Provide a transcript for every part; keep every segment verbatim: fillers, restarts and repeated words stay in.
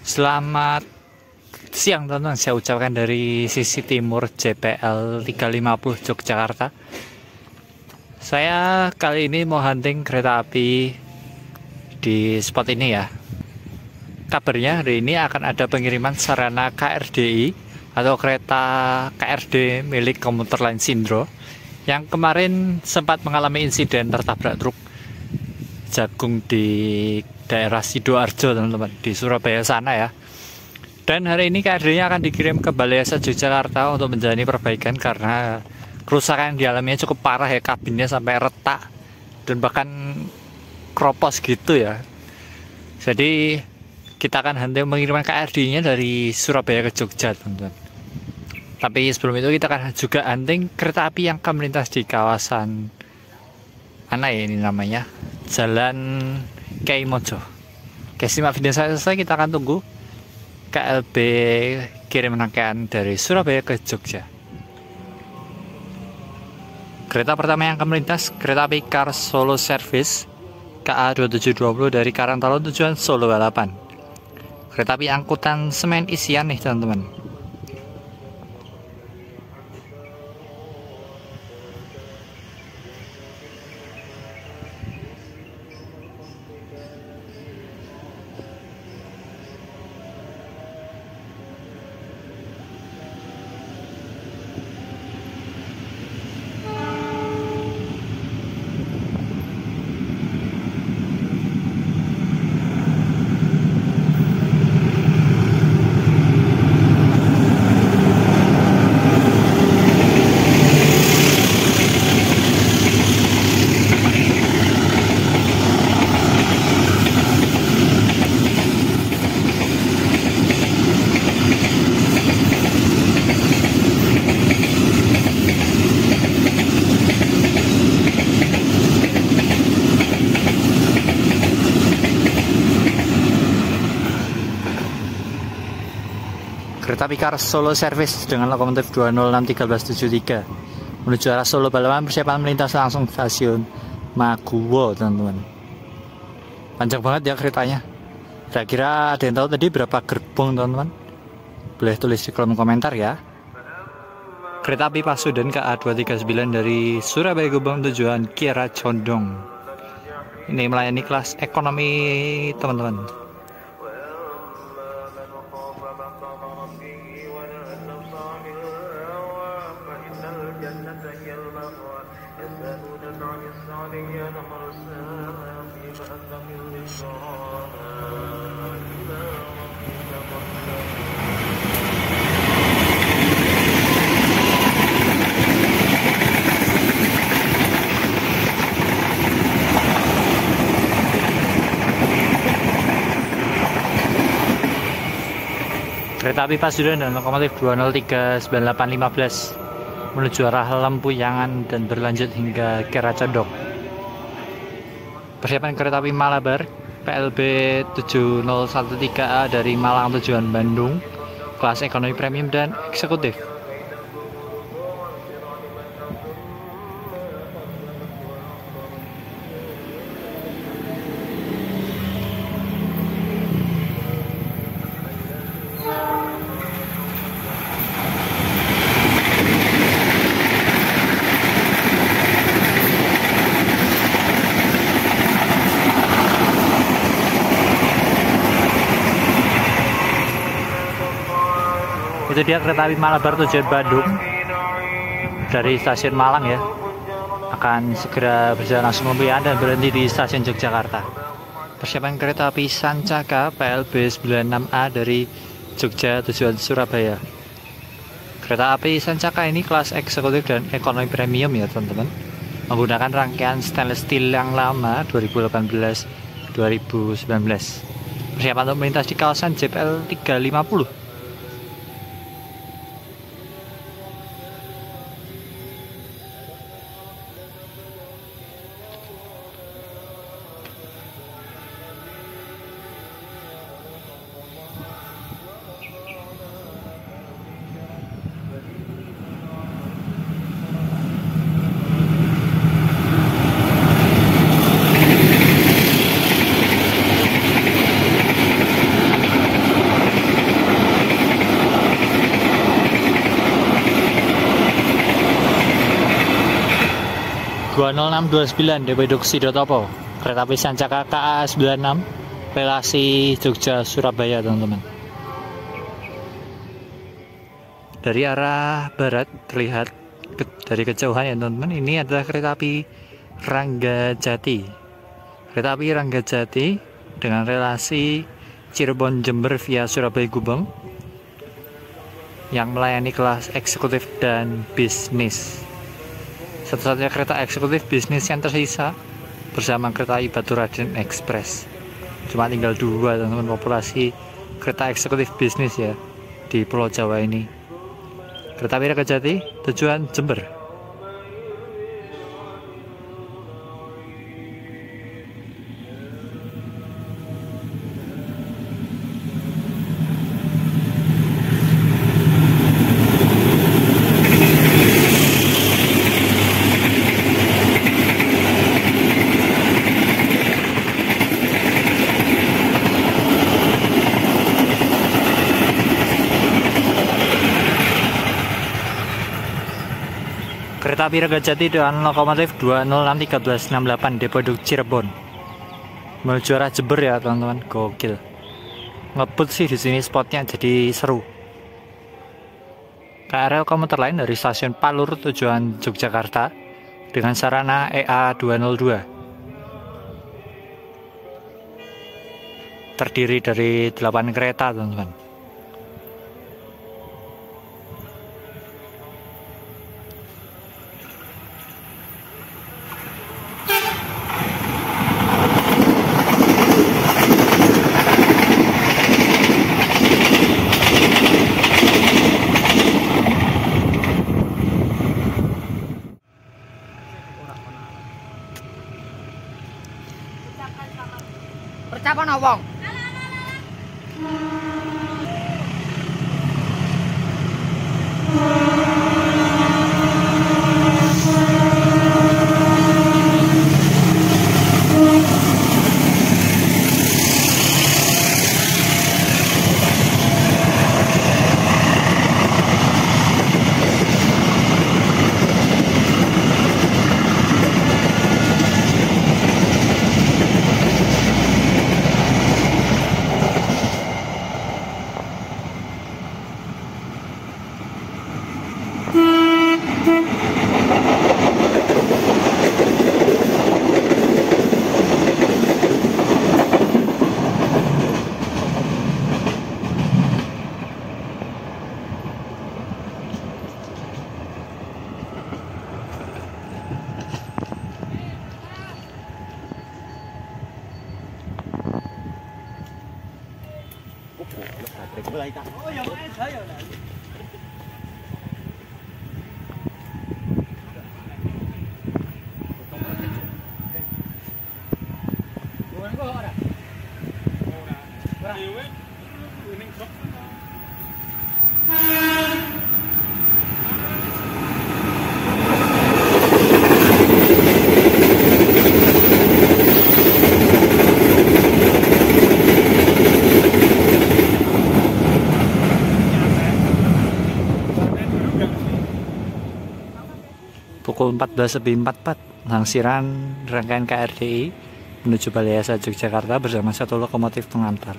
Selamat siang teman-teman, saya ucapkan dari sisi timur J P L tiga lima nol Yogyakarta. Saya kali ini mau hunting kereta api di spot ini ya. Kabarnya hari ini akan ada pengiriman sarana K R D I atau kereta K R D milik komuter lain Sindro yang kemarin sempat mengalami insiden tertabrak truk jagung di daerah Sidoarjo teman-teman, di Surabaya sana ya. Dan hari ini K R D-nya akan dikirim ke Balai Yasa Yogyakarta untuk menjalani perbaikan karena kerusakan yang dialaminya cukup parah ya, kabinnya sampai retak dan bahkan kropos gitu ya. Jadi kita akan hunting mengirimkan K R D-nya dari Surabaya ke Jogja teman-teman. Tapi sebelum itu kita akan juga hunting kereta api yang akan melintas di kawasan mana ya ini namanya, Jalan Kyai Mojo. Oke, simak video saya selesai, kita akan tunggu K L B kirim rangkaian dari Surabaya ke Jogja. Kereta pertama yang akan melintas kereta api Kar Solo Service K A dua tujuh dua nol dari Karangtalo tujuan Solo Balapan. Kereta api angkutan semen isian nih teman-teman. Kereta api Kar Solo Service dengan lokomotif dua nol enam tiga belas tujuh tiga menuju arah Solo Balapan, persiapan melintas langsung stasiun Maguwo teman-teman. Panjang banget ya keretanya. Kira-kira ada yang tahu tadi berapa gerbong teman-teman? Boleh tulis di kolom komentar ya. Kereta api Pasundan K A dua tiga sembilan dari Surabaya Gubeng tujuan Kiara Condong. Ini melayani kelas ekonomi teman-teman. Kereta api Pasundan dan lokomotif dua nol tiga sembilan delapan lima belas menuju arah Lempuyangan dan berlanjut hingga Kiara Condong. Persiapan kereta api Malabar P L B tujuh nol satu tiga A dari Malang tujuan Bandung, kelas ekonomi premium dan eksekutif. Itu dia kereta api Malabar tujuan Bandung dari stasiun Malang ya, akan segera berjalan langsung Lempuyangan dan berhenti di stasiun Yogyakarta. Persiapan kereta api Sancaka P L B sembilan enam A dari Jogja tujuan Surabaya. Kereta api Sancaka ini kelas eksekutif dan ekonomi premium ya teman-teman, menggunakan rangkaian stainless steel yang lama dua ribu delapan belas dua ribu sembilan belas. Persiapan untuk melintas di kawasan J P L tiga lima nol. nol enam dua sembilan D P Duk Sidotopo, kereta api Sancaka K A sembilan enam, relasi Jogja Surabaya teman-teman. Dari arah barat terlihat ke, dari kejauhan ya teman-teman, ini adalah kereta api Ranggajati. Kereta api Ranggajati dengan relasi Cirebon Jember via Surabaya Gubeng yang melayani kelas eksekutif dan bisnis. Satu-satunya kereta eksekutif bisnis yang tersisa bersama kereta api Baturaden Express. Cuma tinggal dua teman-teman populasi kereta eksekutif bisnis ya di Pulau Jawa ini. Kereta api Ranggajati tujuan Jember. Kereta api Ranggajati dengan lokomotif dua nol enam satu tiga enam delapan D P Duk Cirebon menuju arah Jember ya teman-teman, gokil. Ngebut sih di sini spotnya jadi seru. K R L komuter lain dari stasiun Palur tujuan Yogyakarta dengan sarana E A dua nol dua. Terdiri dari delapan kereta teman-teman. Percapan wong. Oh ya, saya lah. Pukul empat belas lebih empat puluh empat, langsiran rangkaian K R D I menuju Balai Yasa Yogyakarta bersama satu lokomotif pengantar.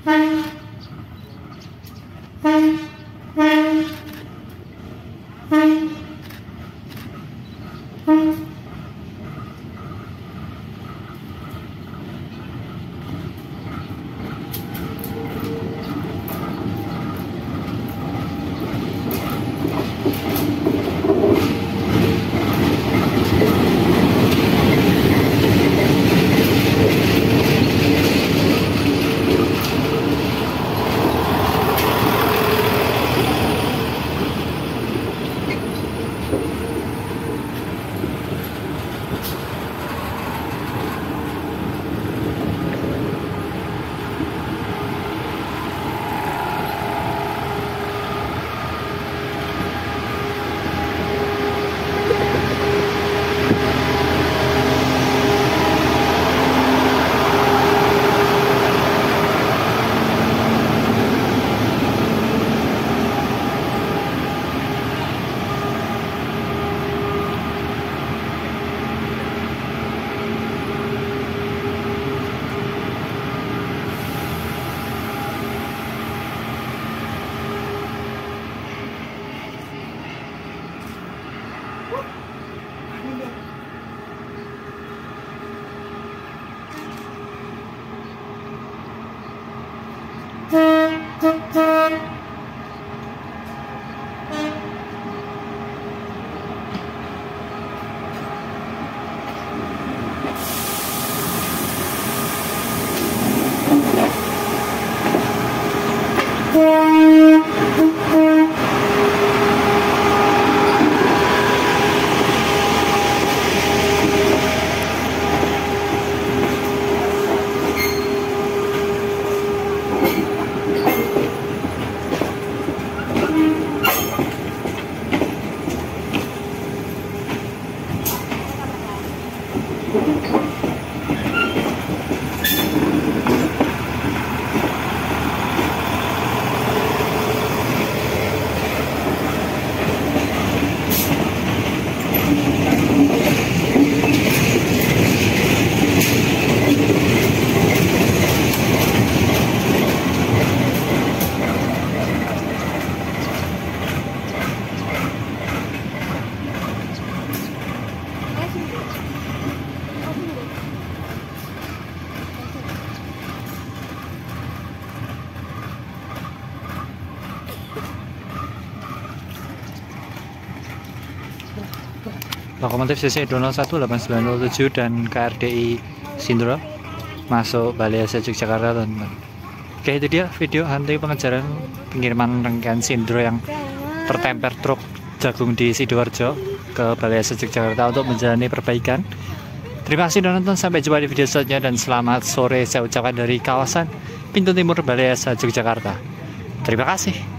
Lokomotif C C dua nol satu delapan sembilan nol tujuh dan K R D I Sindro masuk Balai Asa Yogyakarta, teman-teman. Oke, itu dia video henti pengejaran pengiriman rangkaian Sindro yang tertemper truk jagung di Sidoarjo ke Balai Asa Yogyakarta untuk menjalani perbaikan. Terima kasih sudah nonton, sampai jumpa di video selanjutnya dan selamat sore saya ucapkan dari kawasan pintu timur Balai Asa Yogyakarta. Terima kasih.